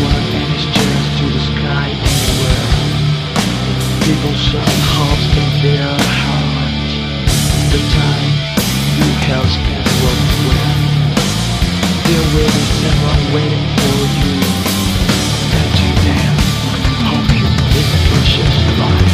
sun and his chairs to the sky anywhere. People shout hopes in their hearts. The time you held can walk where. There will be someone waiting for you. And to them, hope you live a precious life.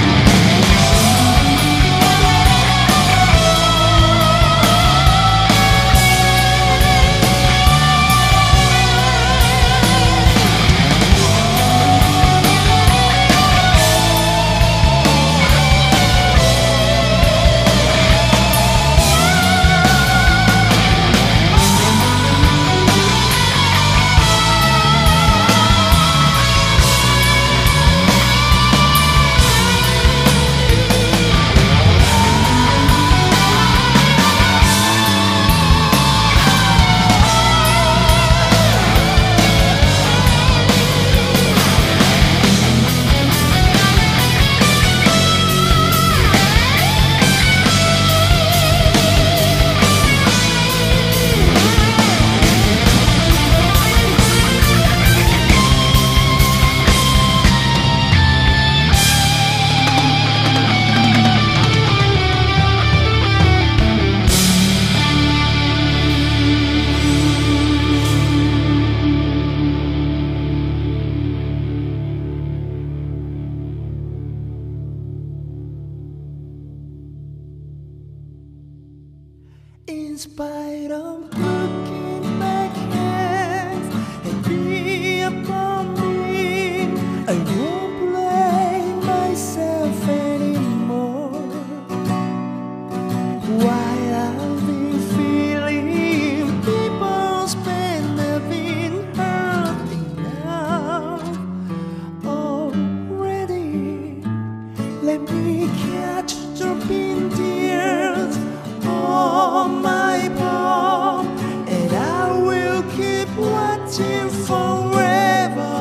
In spite of looking back hands heavy upon me, I won't blame myself anymore. While I've been feeling people's pain, I've been hurting now already. Let me catch dropping tears on my palm, and I will keep watching forever.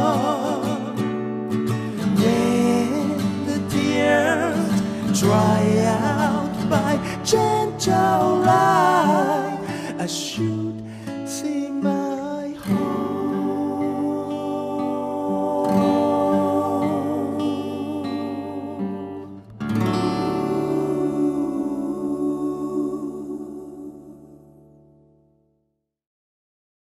When the tears dry out by gentle light, I should see my